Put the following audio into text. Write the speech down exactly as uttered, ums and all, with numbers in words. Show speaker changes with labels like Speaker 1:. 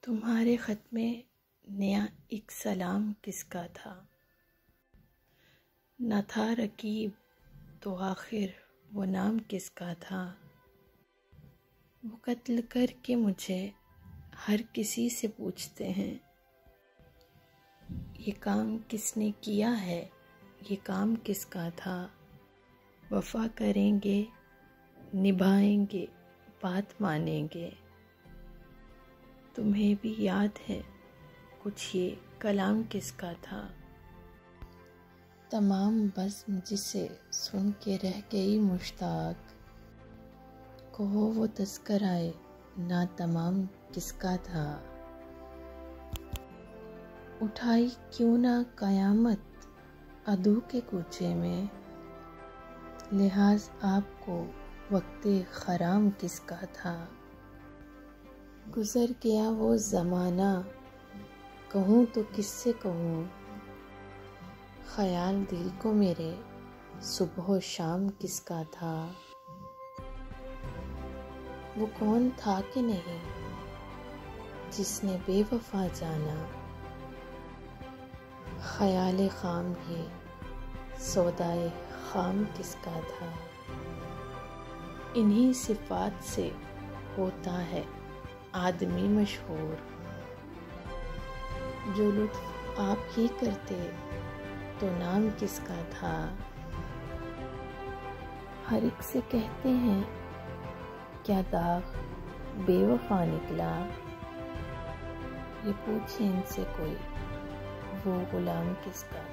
Speaker 1: तुम्हारे ख़त में नया एक सलाम किसका था? न था रकीब तो आखिर वो नाम किसका था? वो कत्ल करके मुझे हर किसी से पूछते हैं, ये काम किसने किया है, ये काम किसका था? वफ़ा करेंगे, निभाएंगे, बात मानेंगे। तुम्हें भी याद है कुछ ये कलाम किसका था? तमाम बज़्म जिसे सुन के रह गई मुश्ताक, कहो वो तज़किराए ना तमाम किसका था? उठाई क्यों ना क़यामत अदू के कूचे में, लिहाज आपको वक्ते ख़राम किसका था? गुज़र गया वो ज़माना, कहूँ तो किससे कहूँ, ख़याल दिल को मेरे सुबह शाम किसका था? वो कौन था कि नहीं जिसने बेवफ़ा जाना, ख़याल ख़ाम भी सौदाए ख़ाम किसका था? इन्हीं सिफ़ात से होता है आदमी मशहूर, जो लुत्फ़ आप ही करते तो नाम किसका था? हर एक से कहते हैं क्या दाग बेवफ़ा निकला, ये पूछे इनसे कोई वो ग़ुलाम किसका था?